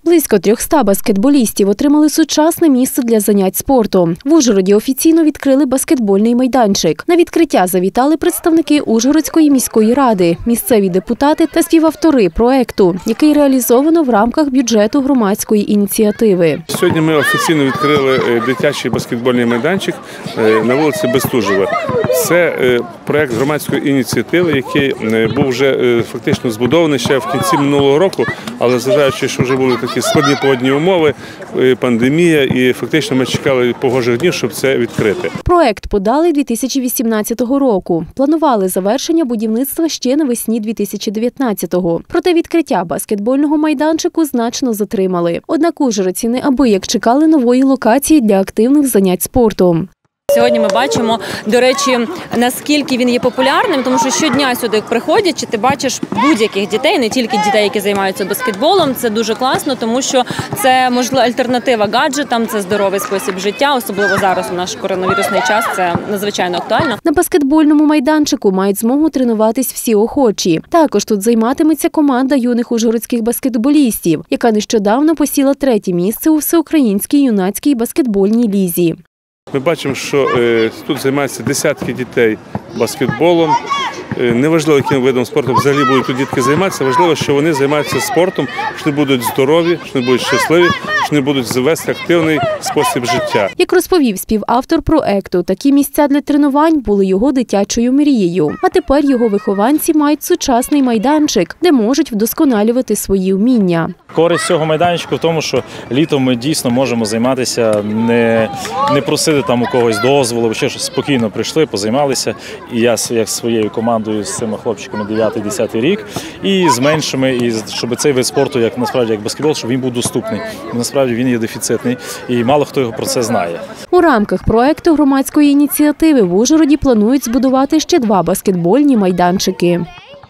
Близько 300 баскетболістів отримали сучасне місце для занять спорту. В Ужгороді офіційно відкрили баскетбольний майданчик. На відкриття завітали представники Ужгородської міської ради, місцеві депутати та співавтори проекту, який реалізовано в рамках бюджету громадської ініціативи. Сьогодні ми офіційно відкрили дитячий баскетбольний майданчик на вулиці Бестужева. Це проект громадської ініціативи, який був вже фактично збудований ще в кінці минулого року, але зважаючи, що вже були такі складні погодні умови, пандемія, і фактично ми чекали погожих днів, щоб це відкрити. Проект подали 2018 року. Планували завершення будівництва ще навесні 2019-го. Проте відкриття баскетбольного майданчику значно затримали. Однак ужгородці неабияк чекали нової локації для активних занять спортом. Сьогодні ми бачимо, до речі, наскільки він є популярним, тому що щодня сюди приходячи, ти бачиш будь-яких дітей, не тільки дітей, які займаються баскетболом. Це дуже класно, тому що це, можливо, альтернатива гаджетам, це здоровий спосіб життя, особливо зараз у наш коронавірусний час, це надзвичайно актуально. На баскетбольному майданчику мають змогу тренуватись всі охочі. Також тут займатиметься команда юних ужгородських баскетболістів, яка нещодавно посіла 3-те місце у всеукраїнській юнацькій баскетбольній лізі. Ми бачимо, що тут займаються десятки дітей баскетболом. Неважливо, яким видом спорту взагалі будуть тут дітки займатися, важливо, що вони займаються спортом, що вони будуть здорові, що вони будуть щасливі, що вони будуть вести активний спосіб життя. Як розповів співавтор проекту, такі місця для тренувань були його дитячою мрією. А тепер його вихованці мають сучасний майданчик, де можуть вдосконалювати свої вміння. Користь цього майданчику в тому, що літом ми дійсно можемо займатися, не просити там у когось дозволу, чи щось, спокійно прийшли, позаймалися. І я як своєю командою з цими хлопчиками 9-10 рік, і з меншими, і щоб цей вид спорту, як насправді як баскетбол, щоб він був доступний. Насправді він є дефіцитний, і мало хто його про це знає. У рамках проекту громадської ініціативи в Ужгороді планують збудувати ще 2 баскетбольні майданчики.